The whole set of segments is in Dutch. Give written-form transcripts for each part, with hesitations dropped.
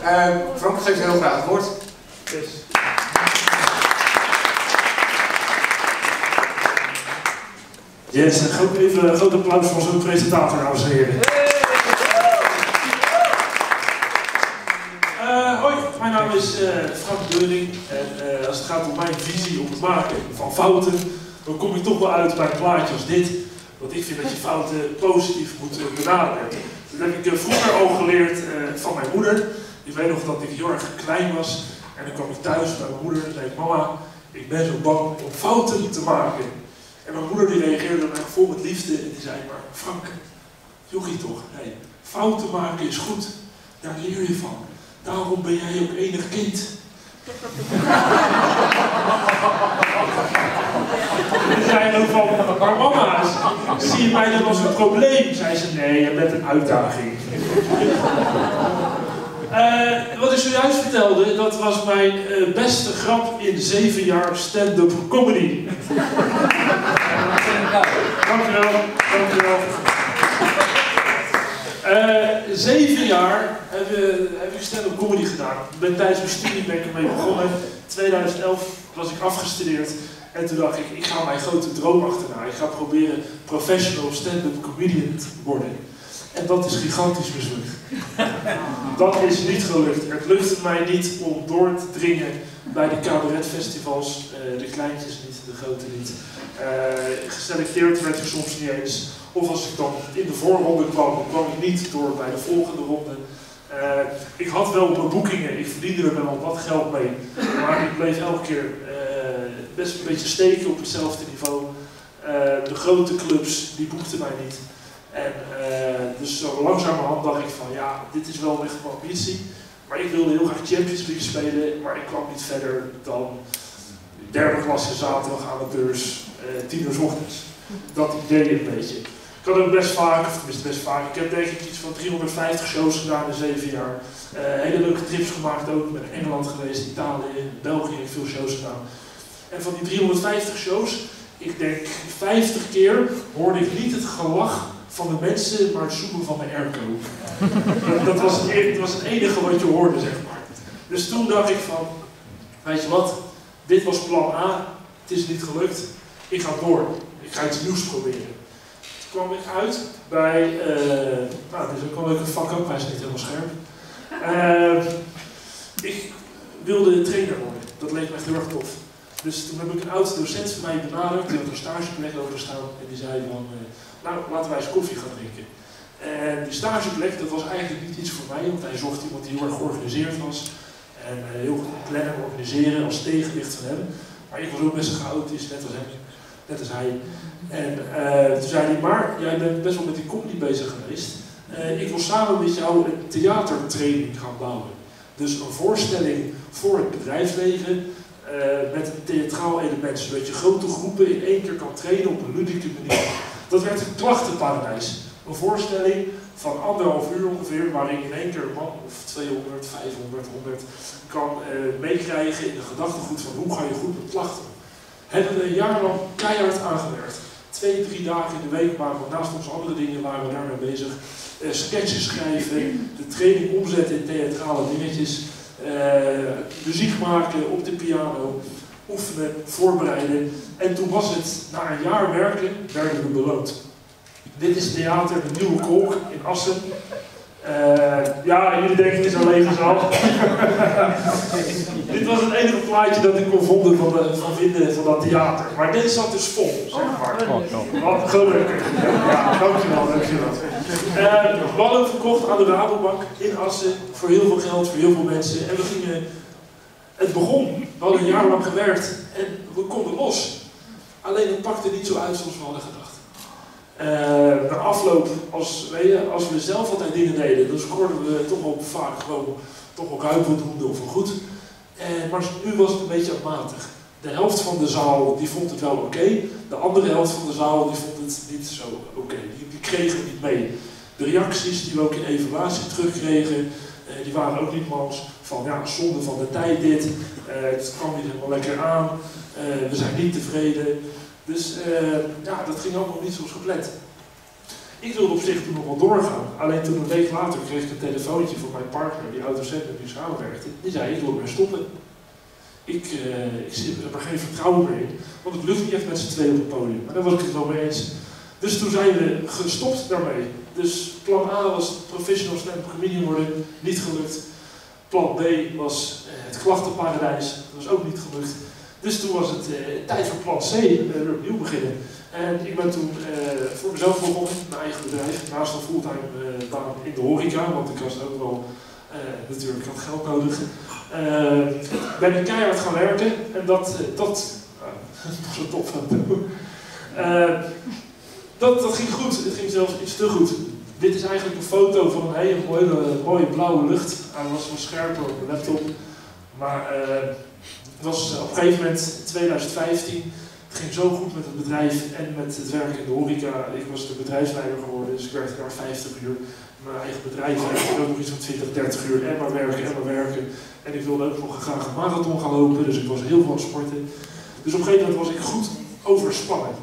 Frank geeft heel graag het woord. Yes. Yes, even een groot applaus voor zo'n presentator, dames en heren. Hoi, mijn naam is Frank Deuring en als het gaat om mijn visie op het maken van fouten, dan kom ik toch wel uit bij een plaatje als dit. Want ik vind dat je fouten positief moet benaderen. Dat heb ik vroeger al geleerd van mijn moeder. Ik weet nog dat ik heel erg klein was en dan kwam ik thuis bij mijn moeder en zei ik, mama, ik ben zo bang om fouten te maken. En mijn moeder die reageerde dan vol met liefde en die zei, maar Frank, jochie toch, hey, fouten maken is goed, daar leer je van. Daarom ben jij ook enig kind. En zei ook van, maar mama, zie je mij dan als een probleem? Zei ze, nee, je bent een uitdaging. Wat ik zojuist vertelde, dat was mijn beste grap in 7 jaar stand-up comedy. Dankjewel, dankjewel. 7 jaar heb ik stand-up comedy gedaan. Tijdens mijn studie ben ik ermee begonnen. In 2011 was ik afgestudeerd. En toen dacht ik ga mijn grote droom achterna. Ik ga proberen professional stand-up comedian te worden. En dat is gigantisch mislukt. Dat is niet gelukt. Het lukte mij niet om door te dringen bij de cabaretfestivals. De kleintjes niet, de grote niet. Geselecteerd werd ik soms niet eens. Of als ik dan in de voorronde kwam, dan kwam ik niet door bij de volgende ronde. Ik had wel mijn boekingen, ik verdiende er wel wat geld mee. Maar ik bleef elke keer best een beetje steken op hetzelfde niveau. De grote clubs, die boekten mij niet. En dus zo langzamerhand dacht ik van ja, dit is wel echt mijn ambitie. Maar ik wilde heel graag Champions League spelen, maar ik kwam niet verder dan derde klasse zaterdag aan de beurs, 10 uur 's ochtends. Dat idee een beetje. Ik had ook best vaak, of tenminste best vaak, ik heb denk ik iets van 350 shows gedaan in 7 jaar. Hele leuke trips gemaakt ook, ik ben in Engeland geweest, Italië, België, ik heb veel shows gedaan. En van die 350 shows, ik denk 50 keer hoorde ik niet het gelach van de mensen, maar het zoemen van de airco. Dat was het enige wat je hoorde, zeg maar. Dus toen dacht ik van, weet je wat, dit was plan A, het is niet gelukt, ik ga door. Ik ga iets nieuws proberen. Toen kwam ik uit bij, dit is ook wel een leuke vak ook, hij is niet helemaal scherp. Ik wilde trainer worden, dat leek me echt heel erg tof. Dus toen heb ik een oud docent van mij benaderd, die had een stageplek over staan en die zei van, nou laten wij eens koffie gaan drinken. En die stageplek, dat was eigenlijk niet iets voor mij, want hij zocht iemand die heel erg georganiseerd was. En heel goed plannen en organiseren als tegenwicht van hem. Maar ik was ook best een chaotisch, net als hij. En toen zei hij, maar jij bent best wel met die comedy bezig geweest. Ik wil samen met jou een theatertraining gaan bouwen. Dus een voorstelling voor het bedrijfsleven met een theatraal element. Zodat je grote groepen in 1 keer kan trainen op een ludieke manier. Dat werd een klachtenparadijs. Een voorstelling van 1,5 uur ongeveer, waarin je in 1 keer een man of 200, 500, 100 kan meekrijgen in de gedachtegoed van hoe ga je goed met klachten. Hebben we een jaar lang keihard aangewerkt. 2, 3 dagen in de week waren we naast onze andere dingen waren we daarmee bezig. Sketches schrijven, de training omzetten in theatrale dingetjes, muziek maken op de piano, oefenen, voorbereiden. En toen was het, na een jaar werken, werden we beloond. Dit is theater De Nieuwe Kolk in Assen. Ja, jullie denken het is een lege zaal. Dit was het enige plaatje dat ik kon vinden van dat theater. Maar dit zat dus vol, zeg maar. Wat gelukkig. Ja, dankjewel, dankjewel. We hadden verkocht aan de Rabobank in Assen voor heel veel geld, voor heel veel mensen. En het begon. We hadden een jaar lang gewerkt en we konden los. Alleen het pakte niet zo uit zoals we hadden gedacht. Na afloop, als we zelf altijd dingen deden, dan scoorden we toch wel vaak gewoon toch wel ruim voldoende of wel goed. Maar nu was het een beetje matig. De helft van de zaal die vond het wel oké. De andere helft van de zaal die vond het niet zo oké. Die kregen het niet mee. De reacties die we ook in evaluatie terugkregen, die waren ook niet mals. Van ja, zonde van de tijd dit. Het kwam niet helemaal lekker aan. We zijn niet tevreden. Dus ja, dat ging allemaal niet zoals gepland. Ik wilde op zich toen nog wel doorgaan. Alleen toen een week later kreeg ik een telefoontje van mijn partner, die autocent met wie samenwerkte. Die zei, ik wil weer stoppen. Ik heb er geen vertrouwen meer in, want het lukt niet echt met z'n tweeën op het podium. Maar daar was ik het wel mee eens. Dus toen zijn we gestopt daarmee. Dus plan A was professional stand-up comedian worden, niet gelukt. Plan B was het klachtenparadijs, dat was ook niet gelukt. Dus toen was het tijd voor plan C, weer opnieuw beginnen. En ik ben toen voor mezelf begonnen, mijn eigen bedrijf, naast een fulltime baan in de horeca, want ik was ook wel, natuurlijk, ik had geld nodig. Ben ik keihard gaan werken en dat was een topfoto. Dat ging goed, het ging zelfs iets te goed. Dit is eigenlijk een foto van een hele mooie blauwe lucht. Hij was wat scherper op mijn laptop. Maar het was op een gegeven moment, 2015, het ging zo goed met het bedrijf en met het werk in de horeca. Ik was de bedrijfsleider geworden, dus ik werkte daar 50 uur. Mijn eigen bedrijf werkte ook nog iets van 20, 30 uur en maar werken. En ik wilde ook nog graag een marathon gaan lopen, dus ik was heel veel aan het sporten. Dus op een gegeven moment was ik goed overspannen.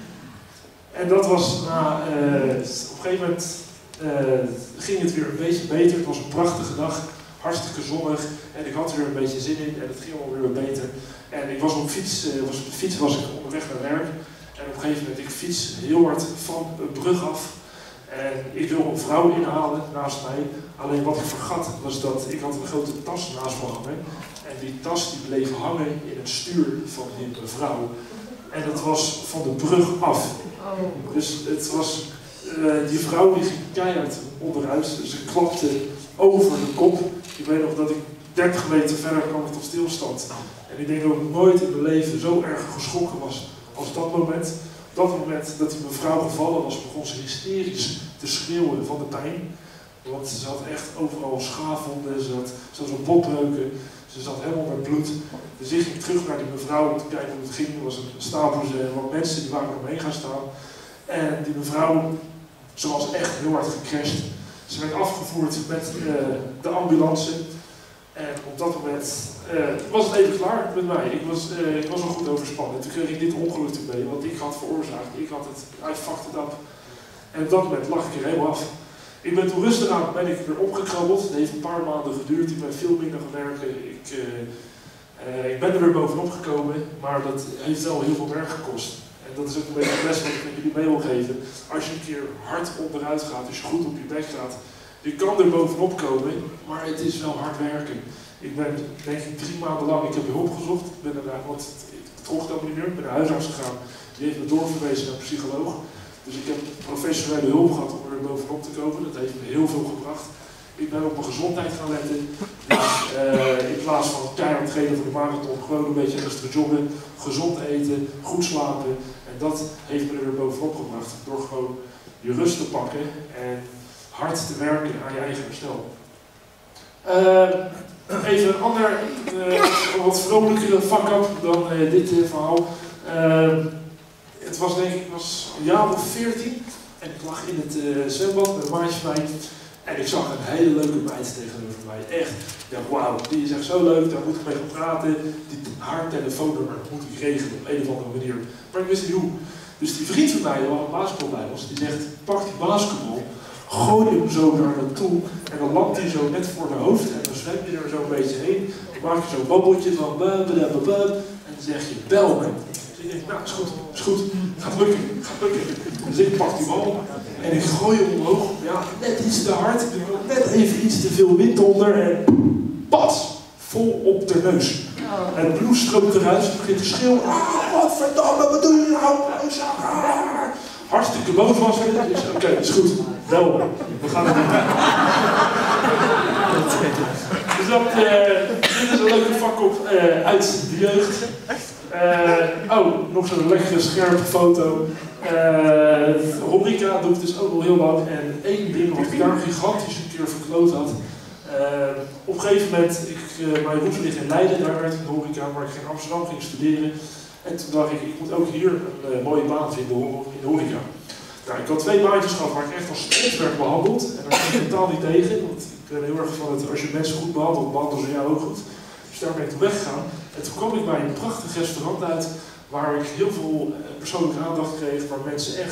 En dat was op een gegeven moment ging het weer een beetje beter. Het was een prachtige dag, hartstikke zonnig en ik had er weer een beetje zin in en het ging alweer weer beter. En ik was op de fiets was ik onderweg naar werk en op een gegeven moment ik fiets heel hard van een brug af en ik wil een vrouw inhalen naast mij. Alleen wat ik vergat was dat ik had een grote tas naast me hangen en die tas die bleef hangen in het stuur van die mevrouw. En dat was van de brug af. Dus het was, die vrouw die ging keihard onderuit, dus ze klapte over de kop. Ik weet nog dat ik 30 meter verder kwam tot stilstand. En ik denk dat ik nooit in mijn leven zo erg geschrokken was als dat moment. Op dat moment dat die mevrouw gevallen was, begon ze hysterisch te schreeuwen van de pijn. Want ze had echt overal schaafwonden, ze had zo'n botbreuken, ze zat helemaal met bloed. Dus ik ging terug naar die mevrouw om te kijken hoe het ging. Er was een stapel wat mensen die waren omheen gaan staan. En die mevrouw, ze was echt heel hard gecrashed. Ze werd afgevoerd met de ambulance. En op dat moment was het even klaar met mij. Ik was al goed overspannen. Toen kreeg ik dit ongeluk erbij, wat ik had veroorzaakt. Ik had het, I fucked it up. En op dat moment lag ik er helemaal af. Ik ben toen rustig aan, ben ik weer opgekrabbeld. Het heeft een paar maanden geduurd, ik ben veel minder gaan werken. Ik ben er weer bovenop gekomen, maar dat heeft wel heel veel werk gekost. En dat is ook een beetje de les wat ik met jullie mee wil geven. Als je een keer hard onderuit gaat, als je goed op je bek gaat, je kan er bovenop komen, maar het is wel hard werken. Ik ben denk ik 3 maanden lang, ik heb hulp gezocht, want ik trok dat niet meer, ik ben naar huisarts gegaan. Die heeft me doorverwezen naar een psycholoog. Dus ik heb professionele hulp gehad om er bovenop te komen. Dat heeft me heel veel gebracht. Ik ben op mijn gezondheid gaan letten. Dus in plaats van keihard trainen voor de marathon, gewoon een beetje extra joggen, gezond eten, goed slapen. En dat heeft me er weer bovenop gebracht. Door gewoon je rust te pakken en hard te werken aan je eigen herstel. Even een ander, wat vrolijkere fuck-up dan dit verhaal. Het was denk ik een jaar of 14 en ik lag in het zwembad met een maatje van mij en ik zag een hele leuke meid tegenover mij. Echt, ja wauw, die is echt zo leuk, daar moet ik mee gaan praten. Haar telefoonnummer moet ik regelen op een of andere manier. Maar ik wist niet hoe. Dus die vriend van mij, waar een basketbal bij was, die zegt, pak die basketbal, gooi hem zo naar naartoe en dan landt hij zo net voor de hoofd en dan zwem je er zo een beetje heen. Dan maak je zo'n babbeltje van en dan zeg je, bel me. Ik denk, nou, is goed, gaat lukken. Dus ik pak die bal en ik gooi hem omhoog. Ja, net iets te hard, net even iets te veel wind onder en pas, vol op de neus. En het bloed stroomt eruit, ze begint te schreeuwen. Wat verdomme, wat doe je nou? Hartstikke boos was hij, dus oké, is goed, bel me. We gaan het doen. Dus dit is een leuke vak uit de jeugd. Nog zo'n lekkere scherpe foto. Horeca doe ik dus ook al heel lang. En één ding wat ik daar gigantisch een keer verkloot had. Op een gegeven moment, mijn roots liggen in Leiden, daar werd ik in de horeca, maar ik ging in Amsterdam ging studeren. En toen dacht ik moet ook hier een mooie baan vinden in de horeca. Nou, ik had 2 baantjes gehad waar ik echt als stront werd behandeld. En daar ging ik totaal niet tegen, want ik ben heel erg van het, als je mensen goed behandelt, behandelen ze jou ook goed. Dus daar ben ik toen weggegaan. En toen kwam ik bij een prachtig restaurant uit, waar ik heel veel persoonlijke aandacht kreeg, waar mensen echt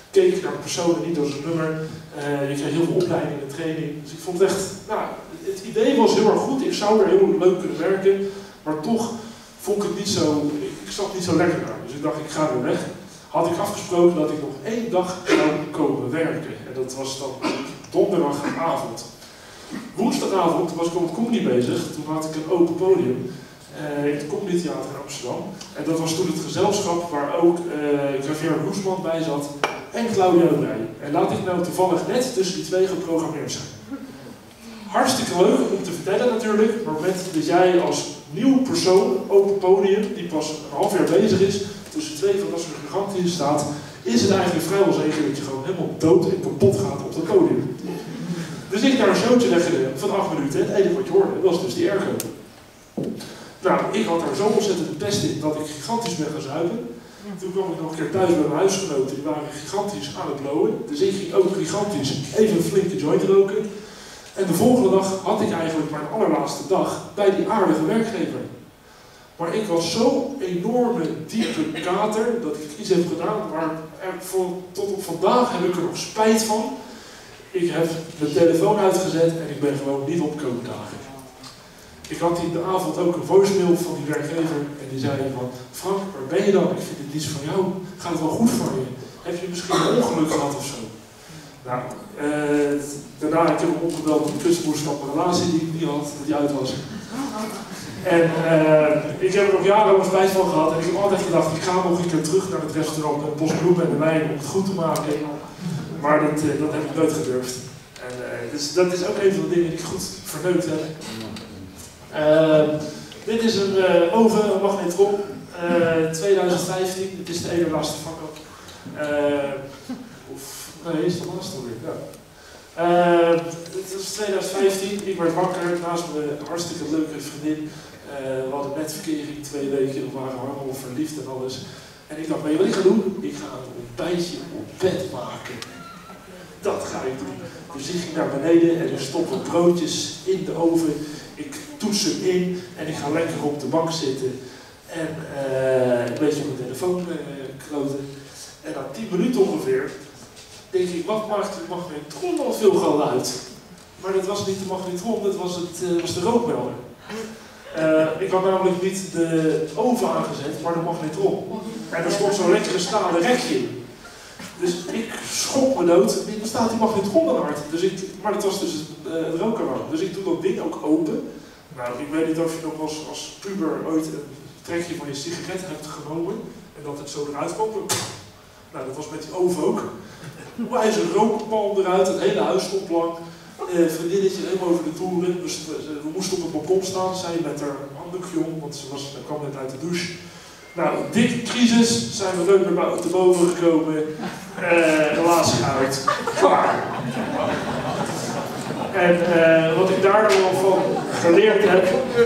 keek naar de persoon en niet door zijn nummer. Je kreeg heel veel opleiding en training. Dus ik vond het echt, nou, het idee was heel erg goed. Ik zou er heel leuk kunnen werken, maar toch vond ik het niet zo, ik zat niet zo lekker naar. Dus ik dacht, ik ga weer weg. Had ik afgesproken dat ik nog 1 dag zou komen werken. En dat was dan donderdagavond. Woensdagavond was ik op het comedy bezig. Toen had ik een open podium in het Comedy Theater in Amsterdam. En dat was toen het gezelschap waar ook Javier Roesman bij zat en Claudia Brij. En laat ik nou toevallig net tussen die twee geprogrammeerd zijn. Hartstikke leuk om te vertellen natuurlijk, maar op het moment dat jij als nieuw persoon, open podium, die pas een half jaar bezig is, tussen twee van dat soort giganten staat, is het eigenlijk vrijwel zeker dat je gewoon helemaal dood en kapot gaat op dat podium. Dus ik daar een showtje leggen van 8 minuten en het enige wat je hoorde was dus die airco. Nou, ik had daar zo ontzettend de pest in dat ik gigantisch ben gaan zuipen. Toen kwam ik nog een keer thuis bij mijn huisgenoten, die waren gigantisch aan het blowen. Dus ik ging ook gigantisch even een flinke joint roken. En de volgende dag had ik eigenlijk mijn allerlaatste dag bij die aardige werkgever. Maar ik was zo'n enorme, diepe kater dat ik iets heb gedaan, maar tot op vandaag heb ik er nog spijt van. Ik heb mijn telefoon uitgezet en ik ben gewoon niet opkomen dagen. Ik had die de avond ook een voicemail van die werkgever en die zei van, Frank, waar ben je dan? Ik vind het niets van jou. Gaat het wel goed voor je? Heb je misschien een ongeluk gehad of zo? Nou, daarna heb ik hem opgebeld met een kustboerschap, een relatie die ik niet had, dat die uit was. En ik heb er nog jaren spijt van gehad en ik heb altijd gedacht, ik ga nog een keer terug naar het restaurant met bos bloemen en de wijn om het goed te maken. Maar dat heb ik nooit gedurfd. En, dus dat is ook een van de dingen die ik goed verneukt heb. Dit is een oven, een magnetron, 2015, het is de ene laatste vak ook. Nee, is de laatste alweer, ja. Het was 2015, ik werd wakker naast mijn hartstikke leuke vriendin. We hadden net verkering 2 weken, we waren allemaal verliefd en alles. En ik dacht, weet je wat ik ga doen? Ik ga een ontbijtje op bed maken. Dat ga ik doen. Dus ik ging naar beneden en er stoppen broodjes in de oven. Ik toets hem in en ik ga lekker op de bank zitten. En een beetje op mijn telefoon kloten. En na 10 minuten ongeveer denk ik, wat maakt de magnetron al veel geluid? Maar dat was niet de magnetron, dat was de rookmelder. Ik had namelijk niet de oven aangezet, maar de magnetron. En er stond zo'n lekkere stalen rekje in. Dus ik schrok me dood, er staat die magnetron dan hard. Maar dat was dus het rookalarm. Dus ik doe dat ding ook open. Nou, ik weet niet of je nog als puber ooit een trekje van je sigaret hebt genomen en dat het zo eruit kwam. Nou, dat was met die oven ook. Hij is een rookpalm eruit, het hele huis stond lang. Vriendinnetje helemaal over de toeren. Dus we moesten op het balkon staan, zij met haar handdoekje om, want ze kwam net uit de douche. Nou, dikke crisis, zijn we leuk naar te boven gekomen. Relatie uit. Klaar. En wat ik daar dan van geleerd heb.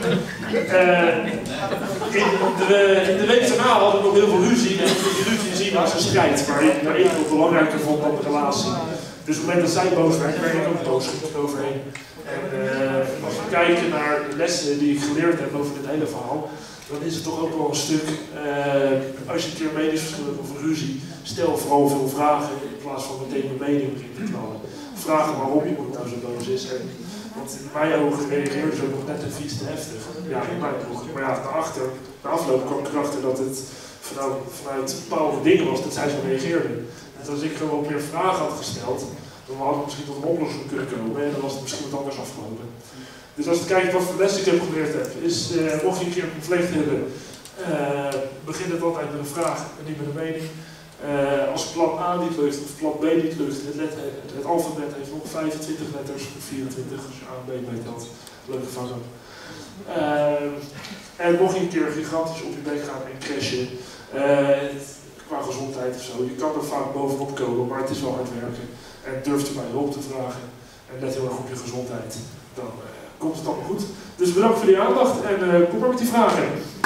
In de week daarna hadden we nog heel veel ruzie. En die ruzie zien als een strijd. Maar ik ook belangrijker vond dan de relatie. Dus op het moment dat zij boos werd, werd ik ook boos overheen. En als we kijken naar de lessen die ik geleerd heb over dit hele verhaal, dan is het toch ook wel een stuk, als je een keer meningsverschil hebt of een ruzie, stel vooral veel vragen in plaats van meteen je mening begint te knallen. Vragen waarom iemand nou zo boos is. Want in mijn ogen reageerde ze ook nog net een vies te heftig. Ja, in mijn ogen. Maar ja, na afloop kwam ik erachter dat het vanuit bepaalde dingen was dat zij zo reageerde. Dus als ik gewoon meer vragen had gesteld, dan hadden we misschien tot een oplossing kunnen komen en dan was het misschien wat anders afgelopen. Dus als ik kijk wat voor les ik heb geleerd heb, is mocht je een keer een conflict hebben, begin het altijd met een vraag en niet met een mening. Als plan A niet lukt of plan B niet lukt, het alfabet heeft nog 25 letters of 24 als je A en B meetelt. Leuke vang ook. En mocht je een keer gigantisch op je bek gaan en crashen, qua gezondheid of zo, je kan er vaak bovenop komen, maar het is wel hard werken. En durft u mij hulp te vragen en let heel erg op je gezondheid, dan komt het allemaal goed. Dus bedankt voor die aandacht en kom maar met die vragen.